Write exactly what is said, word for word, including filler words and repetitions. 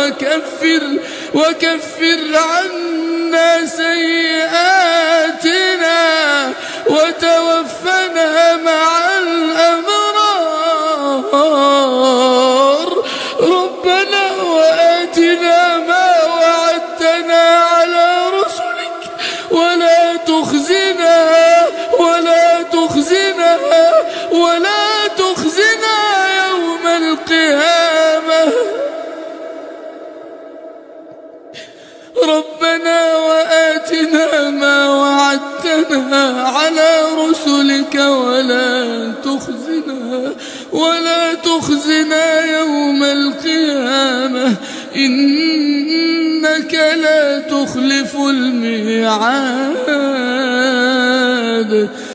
وكفر, وكفر عنا سيئاتنا وتوفنا مع الأبرار. ربنا وآتنا ما وعدتنا على رسلك ولا تخزنا ولا تخزنا ولا تخزنا يوم القيامة. ربنا وآتنا ما وعدتنا على رسلك ولا تخزنا ولا تخزنا يوم القيامة إنك لا تخلف الميعاد.